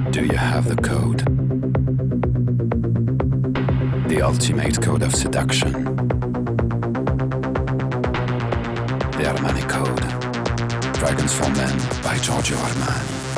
Do you have the code? The ultimate code of seduction. The Armani Code. Dragons for Men by Giorgio Armani.